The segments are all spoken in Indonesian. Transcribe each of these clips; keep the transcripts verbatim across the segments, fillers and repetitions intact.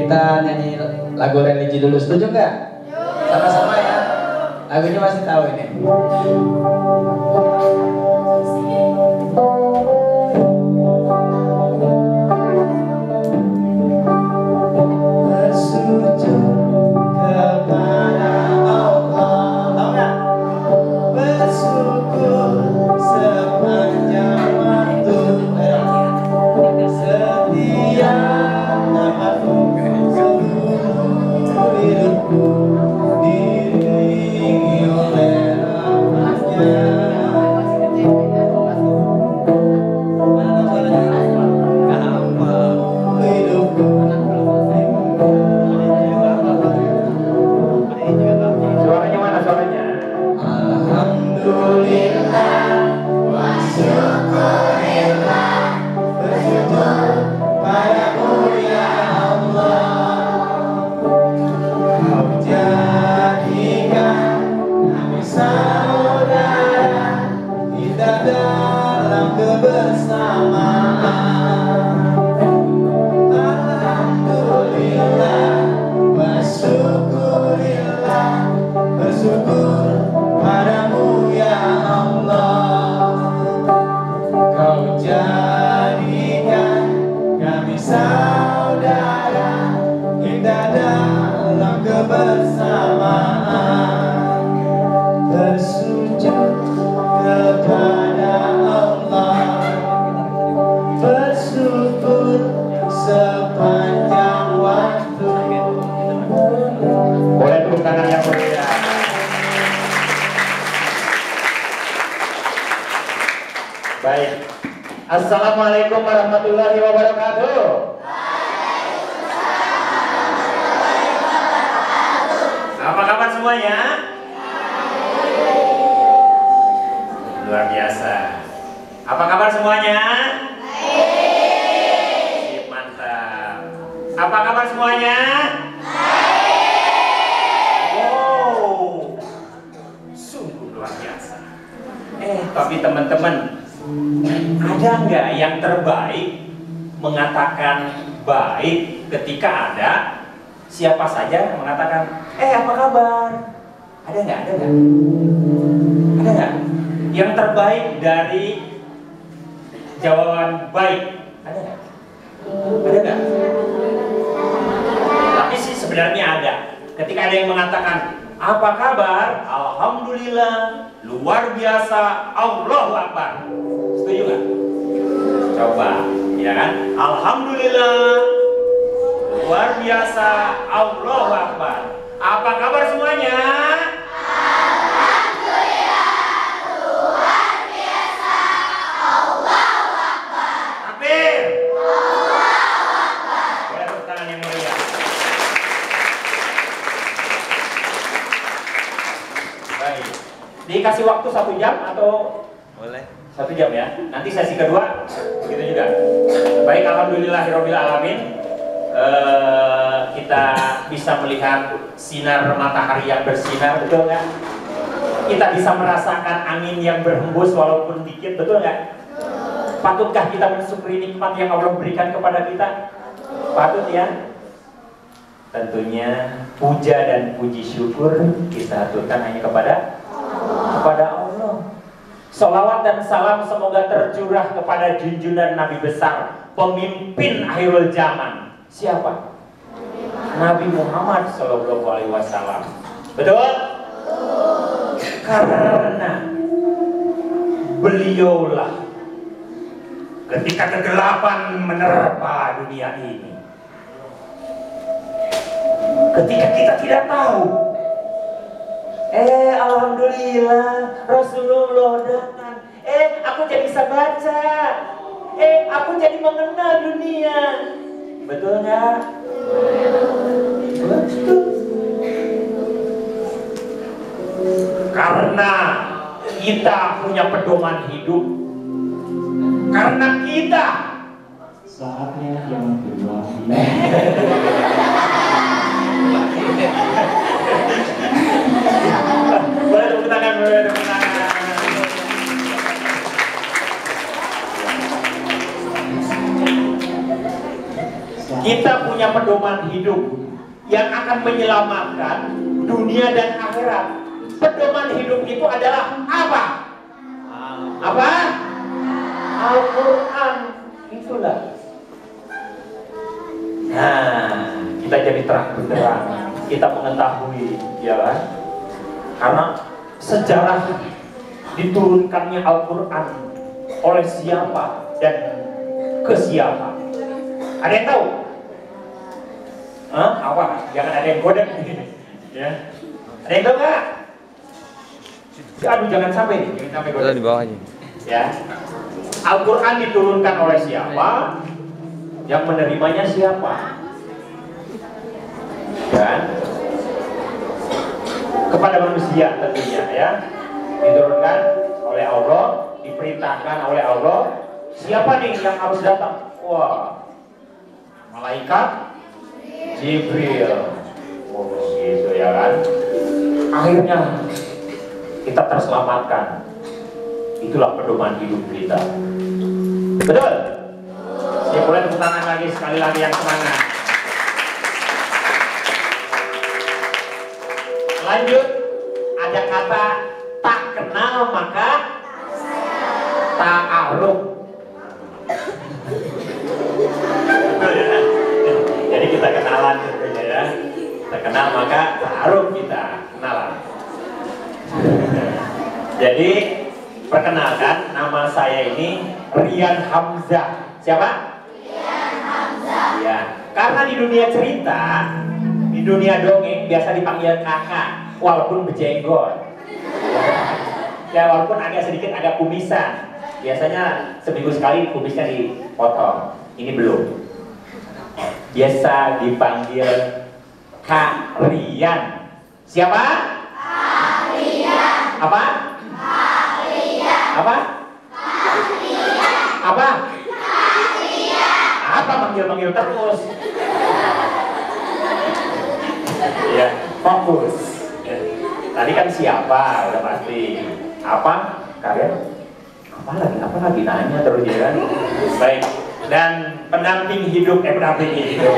Kita nyanyi lagu religi dulu, setuju nggak? Sama-sama ya. Lagunya masih tahu ini. Baik. Assalamualaikum warahmatullahi wabarakatuh. Apa kabar semuanya? Luar biasa. Apa kabar semuanya? Baik. Mantap. Apa kabar semuanya? Baik. Wow. Sungguh luar biasa. Eh, tapi teman-teman, ada nggak yang terbaik mengatakan baik ketika ada siapa saja yang mengatakan, eh apa kabar? Ada nggak? Ada nggak? Ada nggak? Yang terbaik dari jawaban baik, ada nggak? Ada nggak? Tapi sih sebenarnya ada. Ketika ada yang mengatakan, apa kabar? Alhamdulillah, luar biasa, Allahu Akbar. Setuju nggak? Coba, ya kan? Alhamdulillah, luar biasa, Allahu Akbar. Apa kabar semuanya? Alhamdulillah, luar biasa, Allahu Akbar. Takbir. Allahu Akbar. Boleh tepuk tangan yang mulia. Baik. Dikasih waktu satu jam atau? Boleh. Satu jam ya. Nanti sesi kedua begitu juga. Baik, alhamdulillahirabbil alamin. Uh, kita bisa melihat sinar matahari yang bersinar, betul nggak? Kita bisa merasakan angin yang berhembus walaupun dikit, betul nggak? Patutkah kita mensyukuri nikmat yang Allah berikan kepada kita? Patut ya. Tentunya puja dan puji syukur kita aturkan hanya kepada kepada Allah. Salawat dan salam semoga tercurah kepada junjungan Nabi besar, pemimpin akhirul zaman. Siapa? Nabi Muhammad Shallallahu Alaihi Wasallam. Betul? Karena beliaulah ketika kegelapan menerpa dunia ini, ketika kita tidak tahu, eh alhamdulillah Rasulullah datang. Eh aku jadi bisa baca. Eh aku jadi mengenal dunia. Betul nggak? Betul. Karena kita punya pedoman hidup. Karena kita saatnya yang kedua. Boleh tepuk tangan, boleh tepuk tangan. kita punya pedoman hidup yang akan menyelamatkan dunia dan akhirat. Pedoman hidup itu adalah apa? Apa? Al-Quran. Itulah. Nah, kita jadi terang benderang, kita mengetahui, ya kan? Karena sejarah diturunkannya Al-Quran oleh siapa dan ke siapa? Ada yang tahu? Hah? Apa? Jangan ada yang godek. Ya. Ada yang tahu nggak? Aduh, jangan sampai nih, jangan sampai godek. Di bawahnya. Ya. Al-Quran diturunkan oleh siapa? Yang menerimanya siapa? Dan kepada manusia tentunya, ya. Diturunkan oleh Allah, diperintahkan oleh Allah. Siapa nih yang harus datang? Wah, malaikat Jibril. Oh gitu ya kan. Akhirnya kita terselamatkan. Itulah pedoman hidup kita. Betul? Ya, boleh tepuk tangan lagi, sekali lagi yang semangat. Lanjut, ada kata tak kenal maka ta'aruf. Betul ya? Jadi kita kenalan tentunya ya. Kita kenal maka ta'aruf, kita kenalan. Jadi perkenalkan, nama saya ini Rian Hamzah. Siapa? Rian Hamzah. Ya, karena di dunia cerita, di dunia dongeng biasa dipanggil kakak, walaupun berjenggot. Ya, walaupun agak sedikit agak kumisan. Biasanya seminggu sekali kumisnya dipotong. Ini belum. Biasa dipanggil Kak Rian. Siapa? Kak Rian. Apa? Kak Rian. Apa? Kak Rian. Apa? Kak Rian. Apa manggil-manggil terus? Ya, fokus. Ya. Tadi kan siapa? Udah pasti. Apa? Kalian? Apa lagi? Apa lagi nanya terus ya kan? Baik. Dan pendamping hidup, eh pendamping hidup.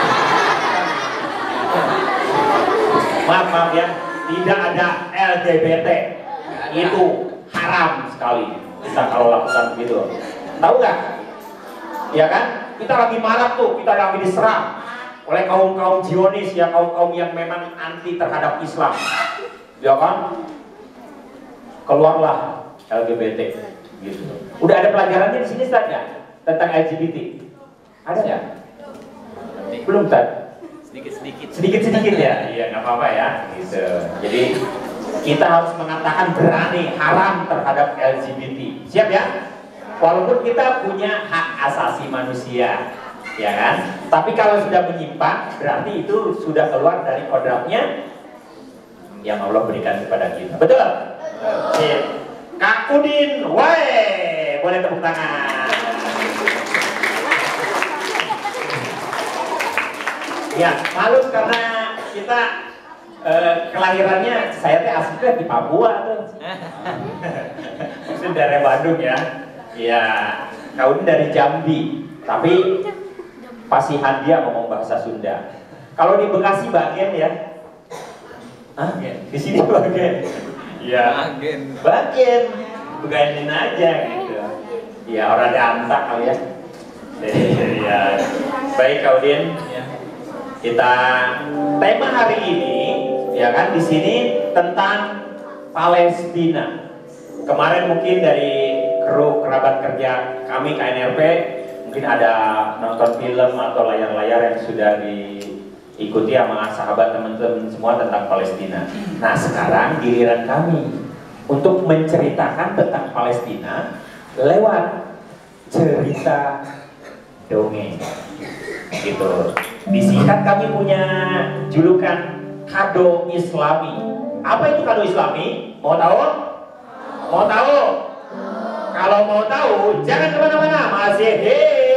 Maaf, maaf ya. Tidak ada L G B T. Itu haram sekali. Kita kalau lakukan begitu. Tahu nggak? Ya kan? Kita lagi marah tuh, kita lagi diserang oleh kaum-kaum Zionis, ya, kaum-kaum yang memang anti terhadap Islam. Ya kan? Keluarlah L G B T gitu. Udah ada pelajarannya di sini Ustaz ya? Tentang L G B T. Ada ya? Belum Ustaz? Sedikit-sedikit. Sedikit-sedikit ya? Iya, nggak apa-apa ya. Gitu. Jadi kita harus mengatakan berani haram terhadap L G B T. Siap ya? Walaupun kita punya hak asasi manusia, ya kan? Tapi kalau sudah menyimpang, berarti itu sudah keluar dari kodratnya yang Allah berikan kepada kita. Betul? Betul. Kak Udin, wae, boleh tepuk tangan. Ya, malu karena kita eh, kelahirannya, saya teh aslinya di Papua tuh. Maksudnya dari Bandung ya. Ya, Kak Udin dari Jambi, tapi Pasihan dia ngomong bahasa Sunda. Kalau di Bekasi bagian ya? Hah? Di sini bagian? Ya, bagian, bagianin aja gitu. Ya, orang dantak kali ya. Ya, baik Kak Udin. Kita tema hari ini, ya kan, di sini tentang Palestina. Kemarin mungkin dari kru kerabat kerja kami K N R P mungkin ada nonton film atau layar-layar yang sudah diikuti sama sahabat teman-teman semua tentang Palestina. Nah sekarang giliran kami untuk menceritakan tentang Palestina lewat cerita dongeng gitu. Disingkat kami punya julukan kado Islami. Apa itu kado Islami? Mau tahu? Mau tahu? Kalau mau tahu, jangan kemana-mana, masih he.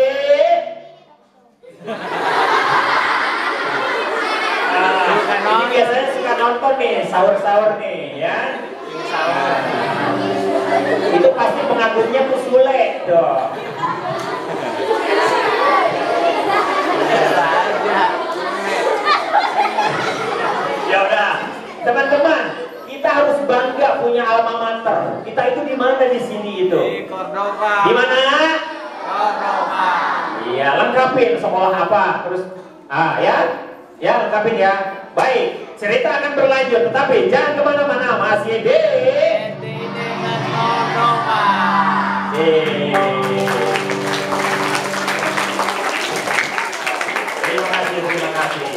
Nah, ini biasanya suka nonton nih, sahur-sahur nih, ya. Sahur. Itu pasti pengagumnya Kusule, dong. kita itu di mana di sini itu? Di Cordoba. Di mana? Cordoba. Iya, lengkapin sekolah apa, terus ah ya, ya lengkapin ya. Baik, cerita akan berlanjut, tetapi jangan kemana-mana, masih di Dengan Cordoba. Terima kasih, terima kasih.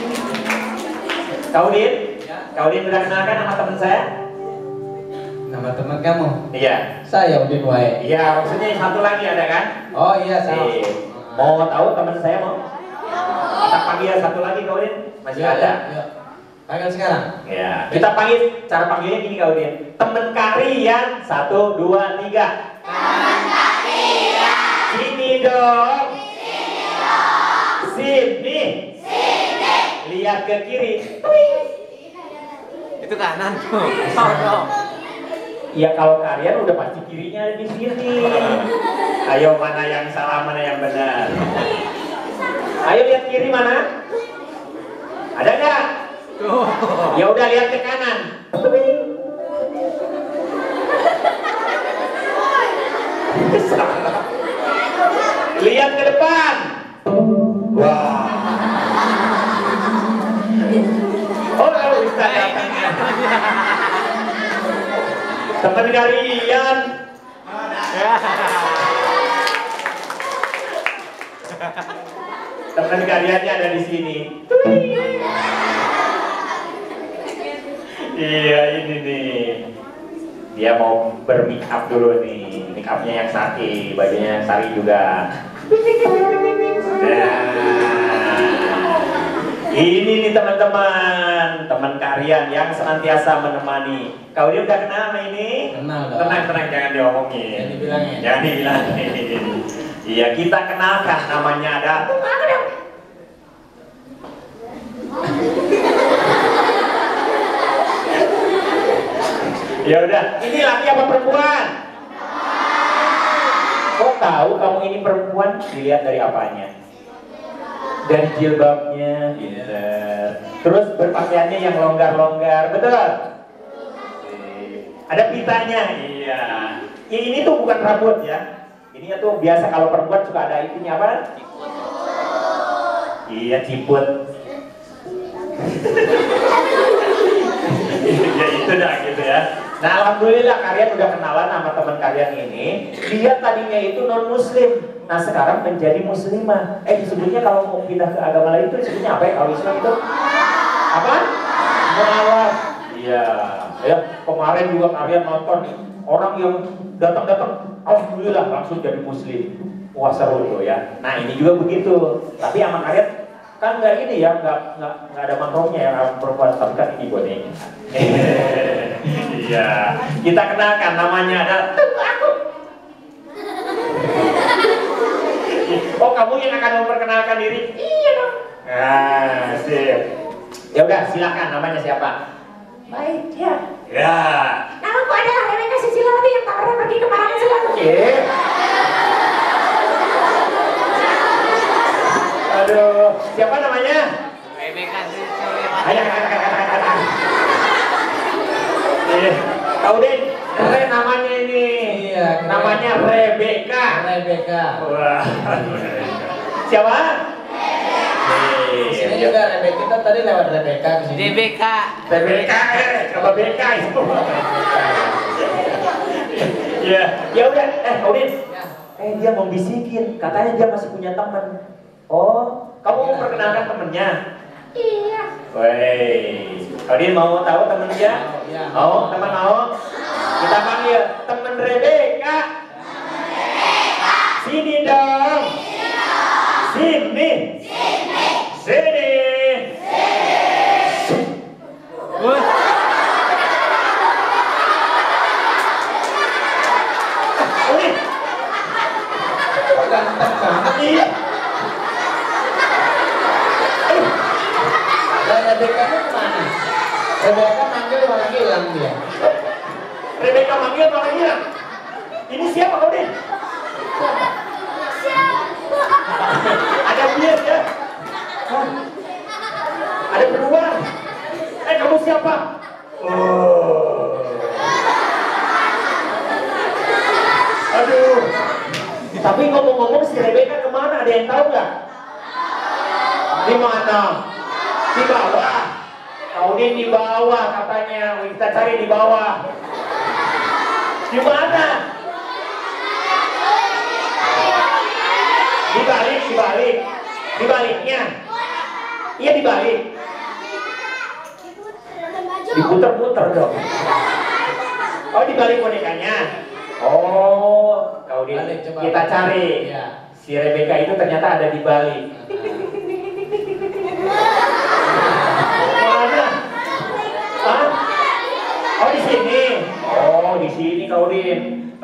Kau Din, kau Din udah kenalkan nama teman saya? Nama teman kamu? Iya. Saya Udin Wae. Iya, maksudnya yang satu lagi ada kan? Oh iya, sama. Eh, mau tahu teman saya mau? Kita panggil satu lagi kau Din, masih Ya, ada. ya, ya. Panggil sekarang. Ya, kita panggil, cara panggilnya gini kau Din. Temen kalian, satu, dua, tiga. Teman kalian. Sini dong. Sini dong. Sini. Sini. Lihat ke kiri. Itu kanan tuh. Cordoba. Ya kalau kalian udah pasti kirinya ada di sini. Ayo mana yang salah, mana yang benar. Ayo lihat kiri mana? Ada nggak? Tuh. Ya udah lihat ke kanan. Lihat ke depan. Wah. Oh, kalau bisa datang ya. Teman kalian. Teman kaliannya ada di sini. Iya ini nih. Dia mau bermake up dulu nih. Make upnya yang sari, bajunya yang sari juga. Nah, ini nih teman-teman, teman kalian yang senantiasa menemani. Kau dia udah kenal sama ini? Kenal dong. Tenang, tenang, jangan diomongin. Jangan dibilangin. Jangan dibilangin. Iya, kita kenalkan, namanya ada. Ya udah, ini laki apa perempuan? Kok tahu kamu ini perempuan? Dilihat dari apanya? Dari jilbabnya, pinter. Terus berpakaiannya yang longgar-longgar, betul? Ada pitanya, iya. Ini tuh bukan rambut ya. Ini tuh biasa kalau perempuan suka ada itunya apa? Ciput. Iya, ciput. Ya itu dah gitu ya. Nah alhamdulillah kalian udah kenalan sama teman kalian ini. Dia tadinya itu non muslim, nah sekarang menjadi muslimah. Eh disebutnya kalau mau pindah ke agama lain itu disebutnya apa ya kalau Islam itu? Apa? Mualaf. Iya. Ya kemarin juga kalian nonton nih orang yang datang-datang, alhamdulillah langsung jadi muslim. Wah seru tuh ya. Nah ini juga begitu. Tapi sama kalian kan nggak ini ya, nggak nggak nggak ada makronya ya kalau perempuan, tapi kan ini boneka. Iya, kita kenalkan namanya ada aku. Oh kamu yang akan memperkenalkan diri? Iya dong. Nah, sip. Ya udah silakan, namanya siapa? Baik ya. Ya. Namaku adalah Rebecca Susilawati yang tak pernah pergi kemana selalu. Oke. Aduh, siapa namanya? Rebecca Susilawati. Ayo, kata, kata, kata, kata. Eh, kau Din, Re namanya ini. Iya, keren. Namanya Rebecca. Rebecca. Wah. Siapa? Di sini juga Rebecca, kita tadi lewat Rebecca di sini. Rebecca. Rebecca, eh, coba Becca itu. Ya, ya udah. Eh, kau Din. Ya. Eh, dia mau bisikin. Katanya dia masih punya teman. Oh, kamu mau perkenalkan temennya? Iya. Woi, kalian mau tahu temen dia? Iya. Mau, teman mau? Kita panggil temen Rebecca. Sini dong. Sini. Sini. Wah. Wih, Ganteng banget. iya. Lah Rebecca itu kemana? Rebecca manggil malah hilang dia. Rebecca manggil malah hilang. Ini siapa kau Din? Ada bias ya? Hah? Ada berdua. Eh kamu siapa? Oh. yang tahu nggak? Di mana? Di bawah. Kaudin di bawah katanya. Kita cari di bawah. Di mana? Dibalik, dibalik, dibaliknya. Iya dibalik. Diputer-puter dong. Oh dibalik bonekanya. Oh, kau di, Balik, coba. kita cari. Iya. Si Rebecca itu ternyata ada di balik. Mana? Hah? Oh di sini. Oh di sini kau Din.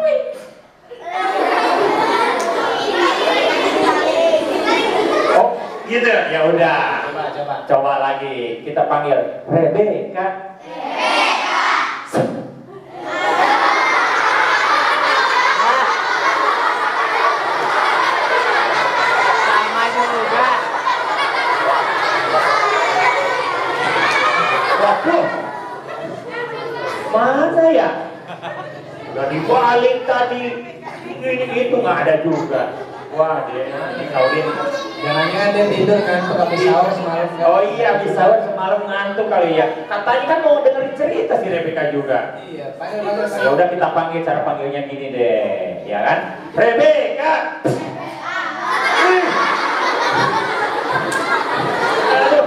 Oh gitu. Ya udah. Coba, coba. Coba lagi. Kita panggil Rebecca. Sama juga. Waduh, mana ya? Udah dibalik tadi, ini itu nggak ada juga. Wah, dia ini Kaudin. Jangan-jangan dia tidur kan, tuh habis sahur semalam kan? Oh iya, habis sahur semalam ngantuk kali ya. Katanya kan mau dengerin cerita si Rebecca juga. Iya, panggil panggil. Ya udah kita panggil, cara panggilnya gini deh, ya kan? Rebecca. Wih. Aduh.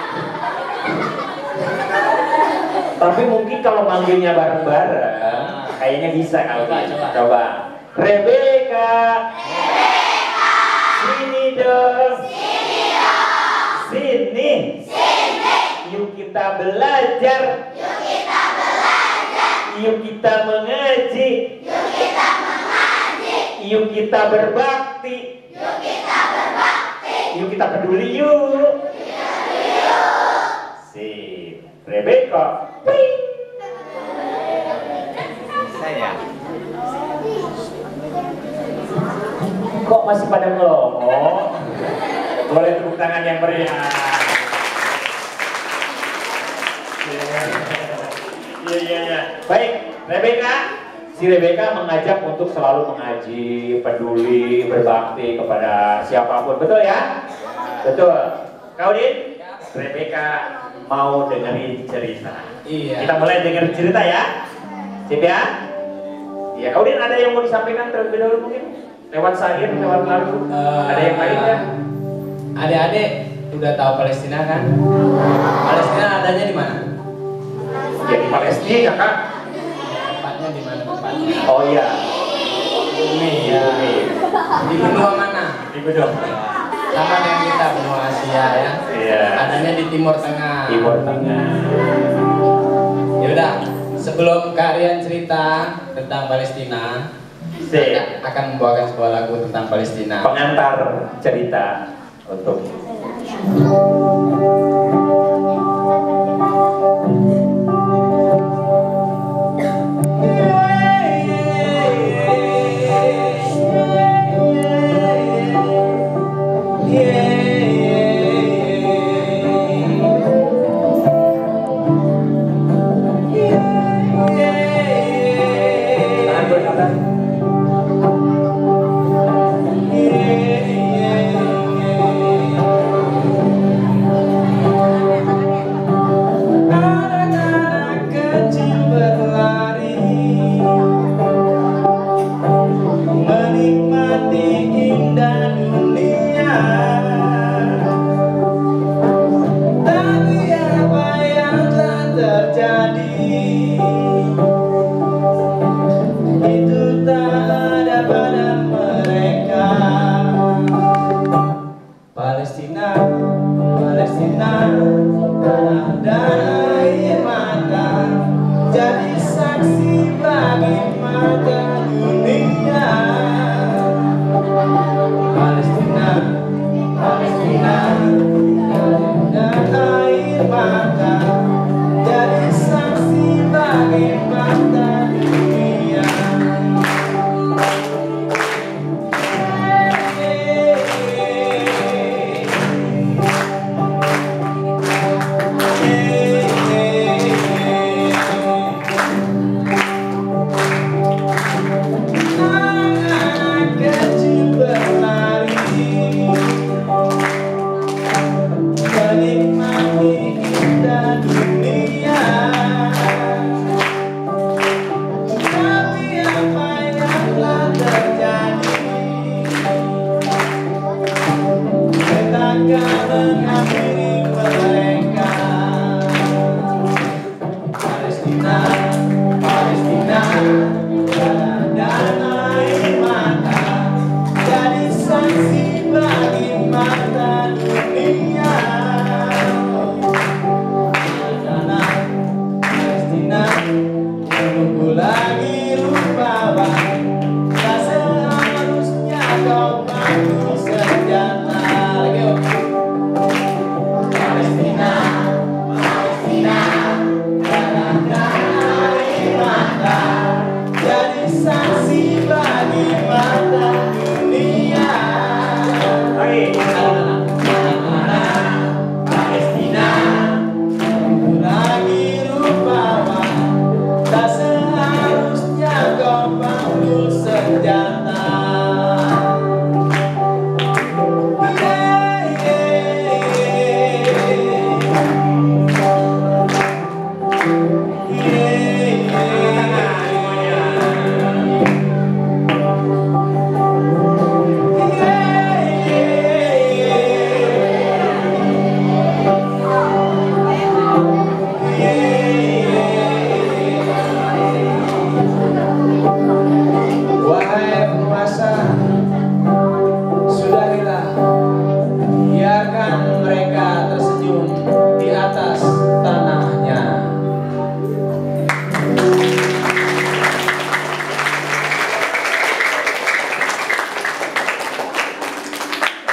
Tapi mungkin kalau manggilnya bareng-bareng, kayaknya bisa kalau Coba, gitu. coba. Coba. Rebecca. Sini dong. Sini. Yuk kita belajar. Yuk kita mengaji. Yuk kita berbakti. Yuk kita peduli yuk. Sip. Rebecca. Ping. Saya. Kok masih pada ngelongo? Boleh tepuk tangan yang meriah. Iya iya iya. Baik, Rebecca. Si Rebecca mengajak untuk selalu mengaji, peduli, berbakti kepada siapapun. Betul ya? Betul. Kau Din? Rebecca mau dengerin cerita. Iya. Kita mulai dengerin cerita ya. Sip ya? Iya, kau Din ada yang mau disampaikan terlebih dahulu mungkin? Lewat syair, lewat lagu. Eh, Ada yang lain kan? Adik-adik udah tahu Palestina kan? Palestina adanya di mana? Ya di Palestina kan? Tempatnya di mana tempatnya? Oh iya. Bumi ya. Di benua mana? Di Bedong. Sama dengan kita benua Asia ya. Iya. Adanya di Timur Tengah. Timur Tengah. Ya udah, sebelum kalian cerita tentang Palestina, Sip. saya akan membawakan sebuah lagu tentang Palestina. Pengantar cerita untuk tangan berkata.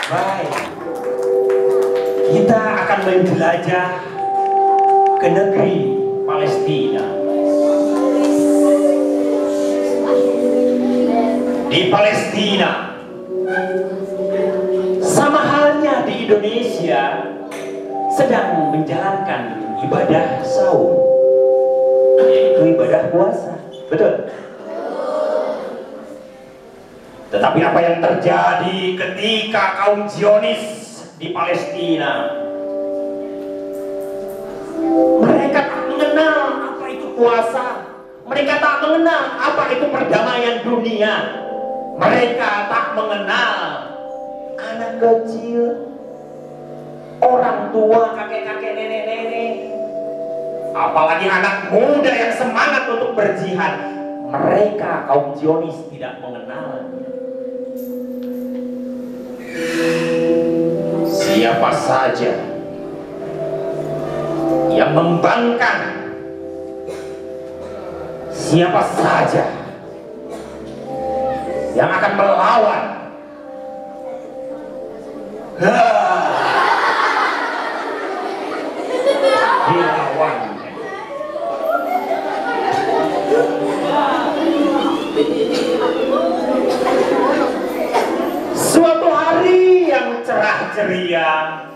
Baik, kita akan menjelajah ke negeri Palestina. Di Palestina, sama halnya di Indonesia, sedang menjalankan ibadah saum, yaitu ibadah puasa. Betul? Tetapi apa yang terjadi ketika kaum Zionis di Palestina? Mereka tak mengenal apa itu puasa. Mereka tak mengenal apa itu perdamaian dunia. Mereka tak mengenal anak kecil, orang tua, kakek-kakek, nenek-nenek, apalagi anak muda yang semangat untuk berjihad. Mereka kaum Zionis tidak mengenal. Siapa saja yang membangkang, siapa saja yang akan melawan, dilawan. Suatu hari yang cerah ceria,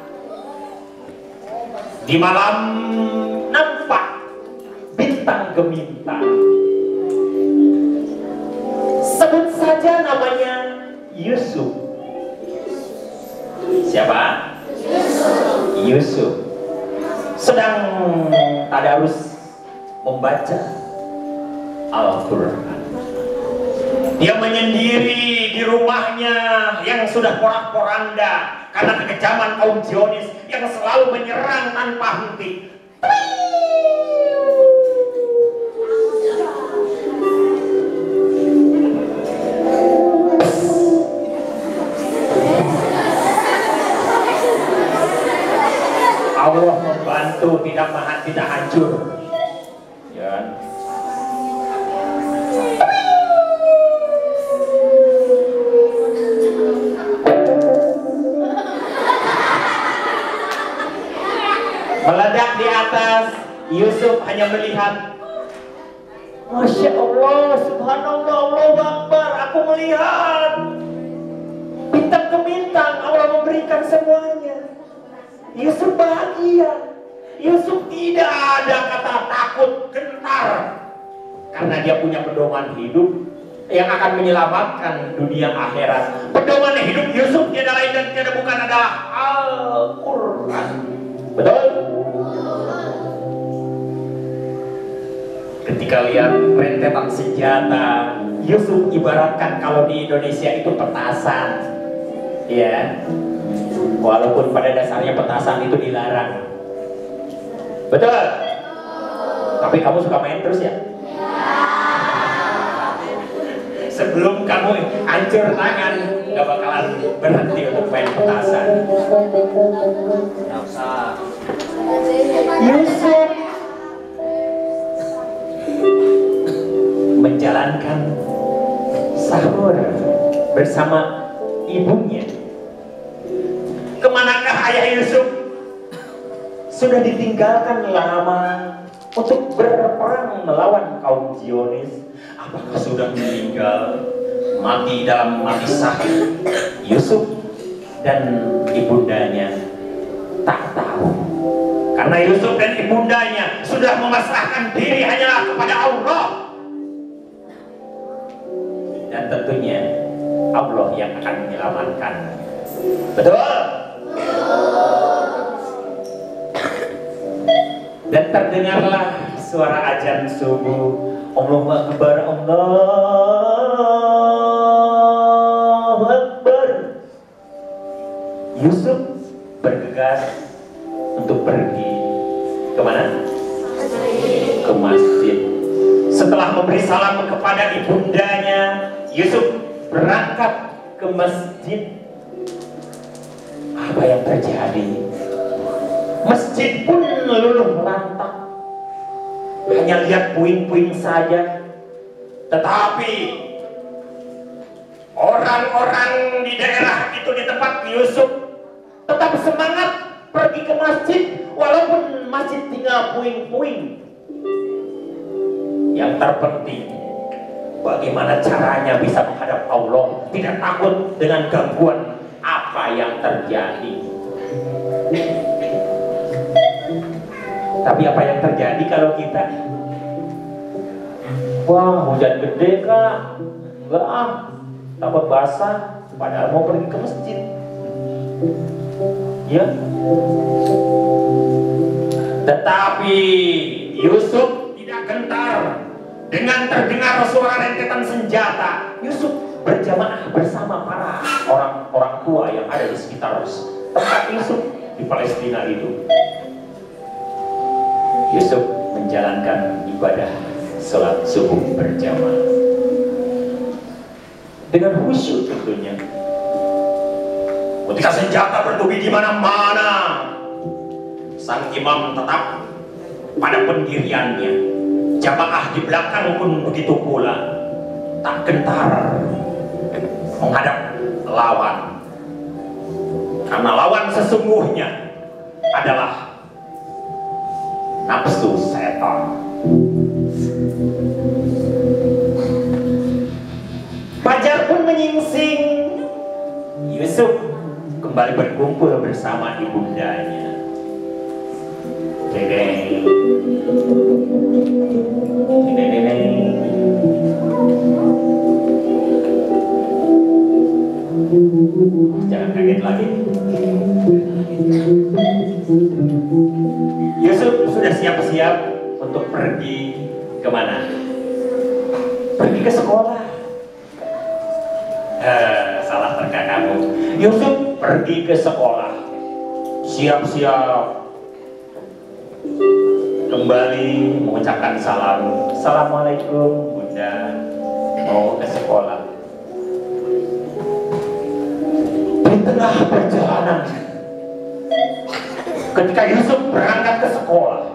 di malam nampak bintang gemintang. Sebut saja namanya Yusuf. Siapa? Yusuf. Yusuf sedang tadarus membaca Al-Quran. Dia menyendiri di rumahnya yang sudah porak-poranda karena kekejaman kaum Zionis yang selalu menyerang tanpa henti. Allah membantu, tidak mahat, tidak hancur. Ya. Meledak di atas, Yusuf hanya melihat. Masya Allah, subhanallah, Allahu Akbar, aku melihat bintang ke bintang, Allah memberikan semuanya. Yusuf bahagia. Yusuf tidak ada kata takut, gentar, karena dia punya pedoman hidup yang akan menyelamatkan dunia akhirat. Pedoman hidup Yusuf tiada lain dan tiada bukan adalah Al-Quran. Betul? Ketika lihat rentetan senjata, Yusuf ibaratkan kalau di Indonesia itu petasan, ya. Walaupun pada dasarnya petasan itu dilarang. Betul? Tapi kamu suka main terus ya? Sebelum kamu hancur tangan, gak bakalan berhenti untuk main petasan. Yusuf menjalankan sahur bersama ibunya. Kemanakah ayah Yusuf? Sudah ditinggalkan lama untuk berperang melawan kaum Zionis. Apakah sudah meninggal, mati dalam mati syahid? Yusuf dan ibundanya tak tahu, karena Yusuf dan ibundanya sudah memasrahkan diri hanyalah kepada Allah, dan tentunya Allah yang akan menyelamatkan. Betul? Dan terdengarlah suara azan subuh. Allahu Akbar, Allahu Akbar. Yusuf bergegas untuk pergi kemana? Ke masjid. Setelah memberi salam kepada ibundanya, Yusuf berangkat ke masjid. Apa yang terjadi? Masjid pun luluh lantak, hanya lihat puing-puing saja. Tetapi orang-orang di daerah itu, di tempat Yusuf tetap semangat pergi ke masjid walaupun masjid tinggal puing-puing. Yang terpenting, bagaimana caranya bisa menghadap Allah, tidak takut dengan gangguan apa yang terjadi. Tapi apa yang terjadi kalau kita, wah hujan gede kak, enggak ah, takut basah, padahal mau pergi ke masjid. Ya. Tetapi Yusuf tidak gentar dengan terdengar suara rentetan senjata. Yusuf berjamaah bersama para orang-orang tua yang ada di sekitar tempat Yusuf di Palestina itu. Yusuf menjalankan ibadah sholat subuh berjamaah dengan khusyuk tentunya. Ketika senjata bertubi di mana-mana, sang imam tetap pada pendiriannya. Jamaah di belakang pun begitu pula, tak gentar menghadap lawan, karena lawan sesungguhnya adalah nafsu setan. Fajar pun menyingsing. Yusuf kembali berkumpul bersama ibundanya. Dedeng, dedeng. Jangan kaget lagi. Yusuf sudah siap-siap untuk pergi kemana? Pergi ke sekolah. Eh, salah terka kamu. Yusuf pergi ke sekolah, siap-siap kembali mengucapkan salam. Assalamualaikum bunda, mau ke sekolah. Di tengah perjalanan, ketika Yusuf berangkat ke sekolah,